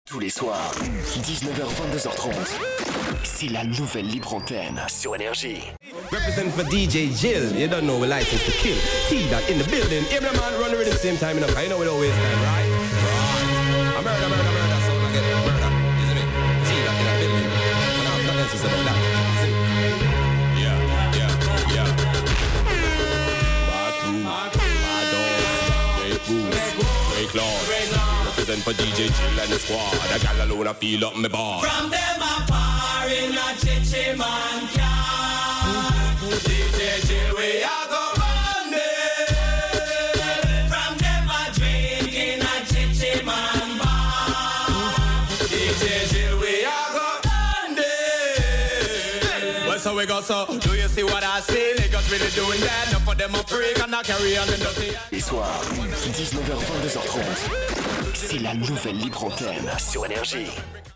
Tous les soirs, 19h-22h30, c'est la nouvelle libre antenne sur Énergie. Represent for DJ Jill, you don't know we license to kill. T-Dot in the building, every man run the rhythm same time, you know we don't waste time, right? Right. A murder, so I get murder, isn't it? T-Dot in the building, but I'm not necessarily that, see? Yeah. Back my dogs, break laws. Represent for DJ Jill and the squad, a gal alone I feel up my bar. From them a par in a chichi man car. DJ Jill we a go run it. From them a drink in a chichi man bar. DJ Jill we a go run it. Well so we go so, do you see what I see? Niggas really doing that, enough of them a freak and I carry on the dirty. Les soirs, 19h-22h30, c'est la nouvelle libre antenne sur Énergie.